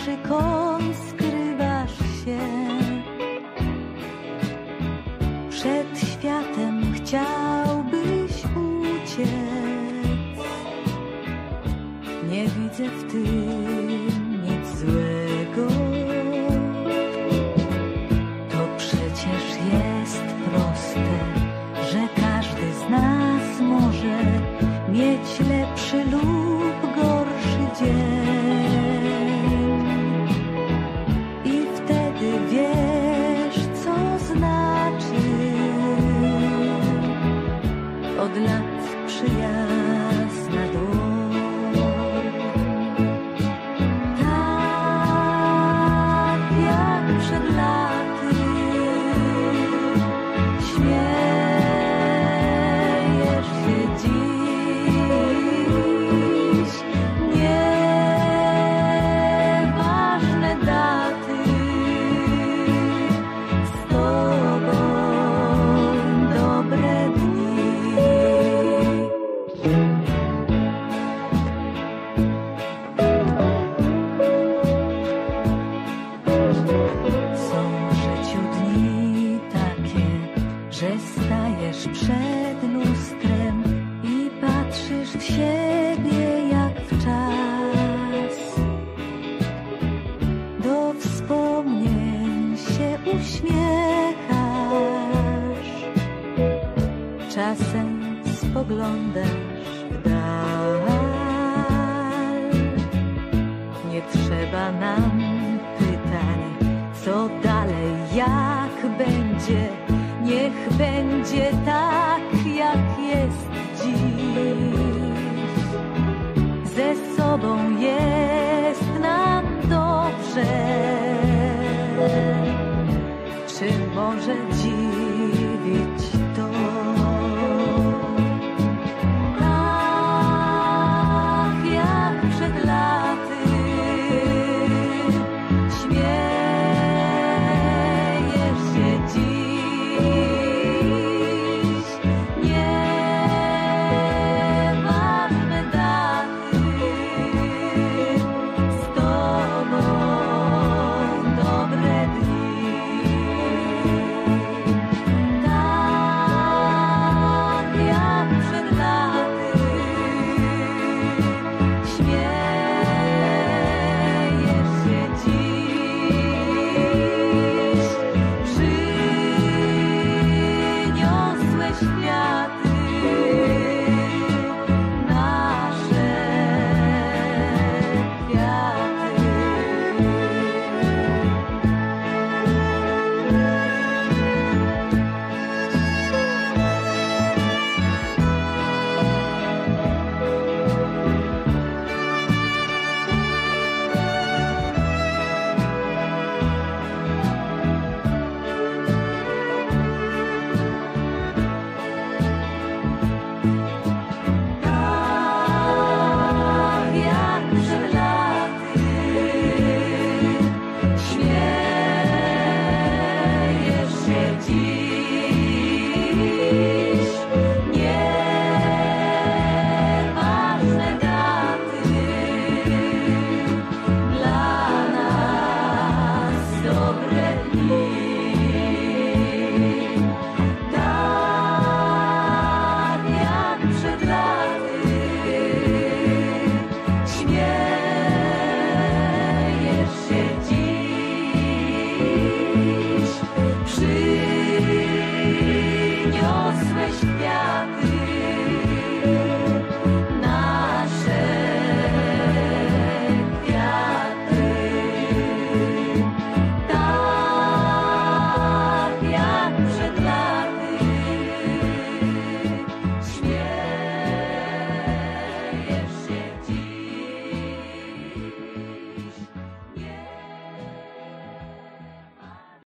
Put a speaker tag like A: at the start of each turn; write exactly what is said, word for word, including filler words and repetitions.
A: najgłębszy kąt skrywasz się. Przed światem chciałbyś uciec. Nie widzę w tym nic złego. To przecież jest proste, że każdy z nas może mieć lepszy lub gorszy dzień. I wtedy wiesz, co znaczy od lat przyjazna dłoń. Tak jak przed laty śmiejesz się dziś. Nieważne daty, z tobą dobre dni. Są w życiu dni takie, że stajesz przed lustrem i patrzysz w siebie jak w czas. Do wspomnień się uśmiechasz. Czasem spoglądasz w dal. Nie trzeba nam pytań, co dalej, jak będzie. Niech będzie tak.